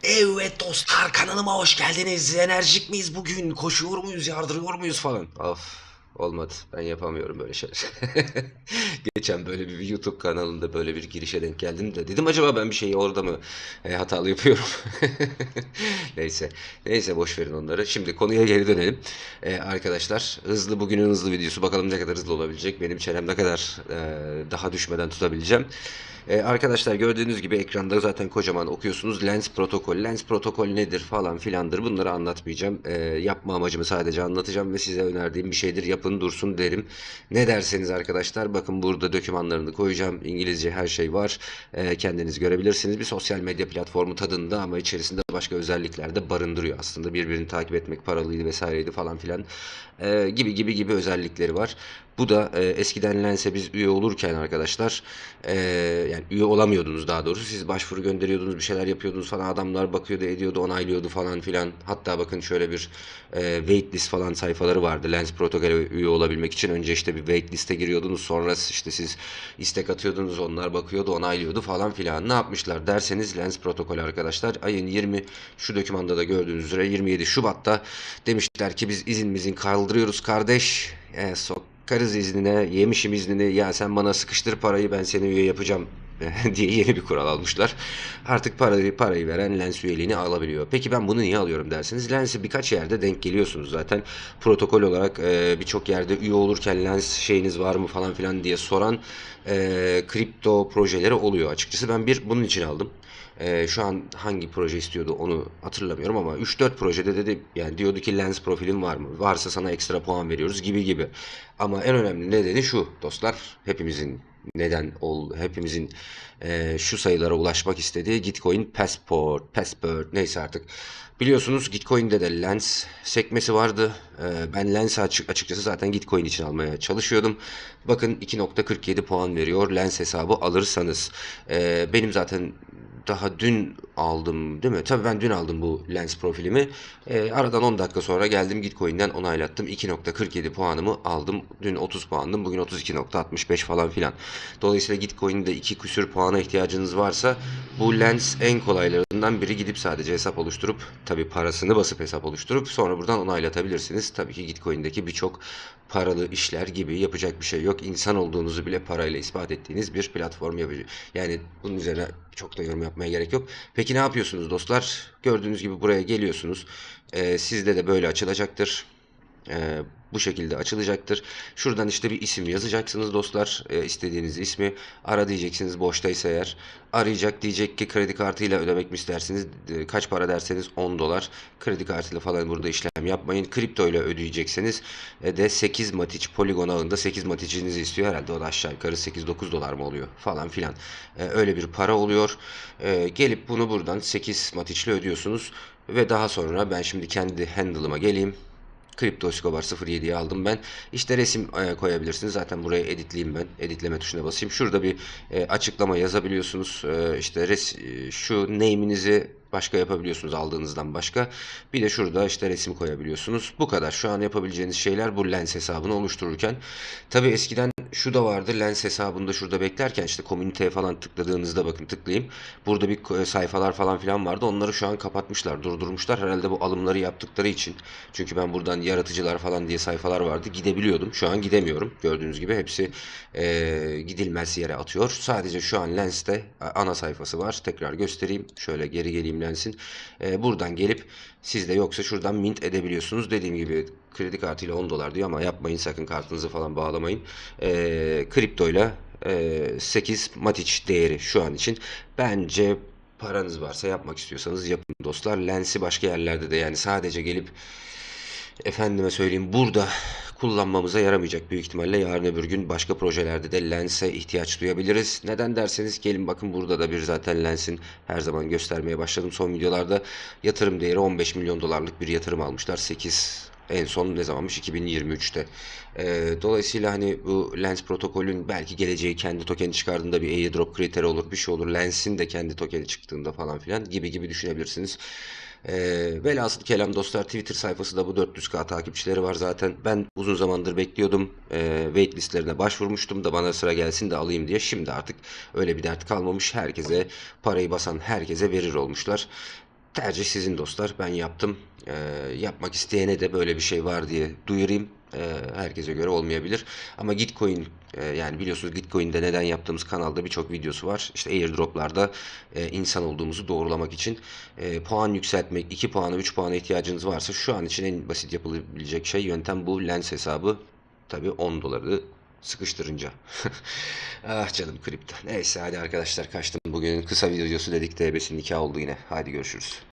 Evet dostlar, kanalıma hoş geldiniz. Enerjik miyiz bugün? Koşuyor muyuz, yardırıyor muyuz falan. Of, olmadı. Ben yapamıyorum böyle şeyler. Geçen böyle bir YouTube kanalında böyle bir girişe denk geldim de dedim acaba ben bir şeyi orada mı hatalı yapıyorum? Neyse. Neyse, boş verin onları. Şimdi konuya geri dönelim. Arkadaşlar, bugünün hızlı videosu. Bakalım ne kadar hızlı olabilecek. Benim çenem ne kadar daha düşmeden tutabileceğim. Arkadaşlar, gördüğünüz gibi ekranda zaten kocaman okuyorsunuz. Lens protokol. Lens protokol nedir falan filandır. Bunları anlatmayacağım. Yapma amacımı sadece anlatacağım ve size önerdiğim bir şeydir. Yapın dursun derim. Ne derseniz arkadaşlar, bakın burada dokümanlarını koyacağım. İngilizce her şey var. Kendiniz görebilirsiniz. Bir sosyal medya platformu tadında ama içerisinde başka özellikler de barındırıyor aslında. Birbirini takip etmek paralıydı vesaireydi falan filan. Gibi özellikleri var. Bu da eskiden Lens'e biz üye olurken arkadaşlar, yani üye olamıyordunuz daha doğrusu. Siz başvuru gönderiyordunuz, bir şeyler yapıyordunuz falan. Adamlar bakıyordu, ediyordu, onaylıyordu falan filan. Hatta bakın şöyle bir waitlist falan sayfaları vardı. Lens Protokol'e üye olabilmek için önce işte bir waitlist'e giriyordunuz. Sonra işte siz istek atıyordunuz, onlar bakıyordu, onaylıyordu falan filan. Ne yapmışlar derseniz, Lens Protokol arkadaşlar ayın 20, şu dokümanda da gördüğünüz üzere 27 Şubat'ta demişler ki biz izin kaldırıyoruz kardeş. Sokarız iznine, yemişim iznini. Ya sen bana sıkıştır parayı, ben seni üye yapacağım diye yeni bir kural almışlar. Artık parayı veren Lens üyeliğini alabiliyor. Peki ben bunu niye alıyorum derseniz, Lens'i birkaç yerde denk geliyorsunuz zaten. Protokol olarak birçok yerde üye olurken Lens şeyiniz var mı falan filan diye soran kripto projeleri oluyor açıkçası. Ben bunun için aldım. Şu an hangi proje istiyordu onu hatırlamıyorum ama 3-4 projede dedi, yani diyordu ki lens profilin var mı? Varsa sana ekstra puan veriyoruz gibi. Ama en önemli nedeni şu dostlar, hepimizin şu sayılara ulaşmak istediği Gitcoin Passport neyse artık. Biliyorsunuz Gitcoin'de de lens sekmesi vardı. Ben lens açıkçası zaten Gitcoin için almaya çalışıyordum. Bakın 2.47 puan veriyor lens hesabı alırsanız. Benim zaten daha dün aldım değil mi? Tabii ben dün aldım bu lens profilimi. Aradan 10 dakika sonra geldim Gitcoin'den onaylattım. 2.47 puanımı aldım. Dün 30 puandım. Bugün 32.65 falan filan. Dolayısıyla Gitcoin'de 2 küsür puana ihtiyacınız varsa bu lens en kolaylarından biri. Gidip sadece hesap oluşturup, tabii parasını basıp hesap oluşturup sonra buradan onaylatabilirsiniz. Tabii ki Gitcoin'deki birçok paralı işler gibi yapacak bir şey yok. İnsan olduğunuzu bile parayla ispat ettiğiniz bir platform yapıcı. Yani bunun üzerine çok da yorum yapmaya gerek yok. Peki ne yapıyorsunuz dostlar? Gördüğünüz gibi buraya geliyorsunuz. Sizde de böyle açılacaktır. Bu şekilde açılacaktır. Şuradan işte bir isim yazacaksınız dostlar. İstediğiniz ismi ara diyeceksiniz boştaysa eğer. Arayacak, diyecek ki kredi kartıyla ödemek mi istersiniz? Kaç para derseniz 10 dolar. Kredi kartıyla falan burada işlem yapmayın. Kripto ile ödeyecekseniz de 8 Matic Polygon ağında 8 Matic'inizi istiyor. Herhalde o da aşağı yukarı 8-9 dolar mı oluyor falan filan. Öyle bir para oluyor. Gelip bunu buradan 8 Matic'le ödüyorsunuz. Ve daha sonra ben şimdi kendi handle'ıma geleyim. Kripto Escobar 07'yi aldım ben. İşte resim koyabilirsiniz. Zaten buraya editleyeyim ben. Editleme tuşuna basayım. Şurada bir açıklama yazabiliyorsunuz. İşte şu name'inizi başka yapabiliyorsunuz aldığınızdan başka. Bir de şurada işte resim koyabiliyorsunuz. Bu kadar. Şu an yapabileceğiniz şeyler bu lens hesabını oluştururken. Tabii eskiden şu da vardı. Lens hesabında şurada beklerken işte komüniteye falan tıkladığınızda, bakın tıklayayım. Burada bir sayfalar falan filan vardı. Onları şu an kapatmışlar, durdurmuşlar. Herhalde bu alımları yaptıkları için. Çünkü ben buradan yaratıcılar falan diye sayfalar vardı. Gidebiliyordum. Şu an gidemiyorum. Gördüğünüz gibi hepsi gidilmez yere atıyor. Sadece şu an Lens'te ana sayfası var. Tekrar göstereyim. Şöyle geri geleyim Lens'in. Buradan gelip siz de yoksa şuradan mint edebiliyorsunuz. Dediğim gibi kredi kartıyla 10 dolar diyor ama yapmayın sakın, kartınızı falan bağlamayın. Kriptoyla 8 Matic değeri şu an için. Bence paranız varsa, yapmak istiyorsanız yapın dostlar. Lens'i başka yerlerde de, yani sadece gelip efendime söyleyeyim burada kullanmamıza yaramayacak büyük ihtimalle. Yarın öbür gün başka projelerde de lense ihtiyaç duyabiliriz. Neden derseniz, gelin bakın burada da bir zaten lensin her zaman göstermeye başladım. Son videolarda yatırım değeri 15 milyon dolarlık bir yatırım almışlar. En son ne zamanmış? 2023'te. Dolayısıyla hani bu lens protokolün belki geleceği, kendi tokeni çıkardığında bir airdrop kriteri olur, bir şey olur. Lens'in de kendi tokeni çıktığında falan filan gibi düşünebilirsiniz. Velhasıl kelam dostlar, Twitter sayfası da bu, 400K takipçileri var zaten. Ben uzun zamandır bekliyordum. Wait listlerine başvurmuştum da bana sıra gelsin de alayım diye. Şimdi artık öyle bir dert kalmamış. Herkese, parayı basan herkese verir olmuşlar. tercih sizin dostlar. Ben yaptım. Yapmak isteyene de böyle bir şey var diye duyurayım. Herkese göre olmayabilir. Ama Gitcoin yani biliyorsunuz Gitcoin'de neden yaptığımız kanalda birçok videosu var. İşte airdroplarda insan olduğumuzu doğrulamak için puan yükseltmek, 2 puana 3 puana ihtiyacınız varsa şu an için en basit yapılabilecek yöntem bu lens hesabı. Tabii 10 doları sıkıştırınca. Ah canım kripto. Neyse hadi arkadaşlar kaçtım. Bugünün kısa videosu dedik. TB'sinin nikahı oldu yine. Hadi görüşürüz.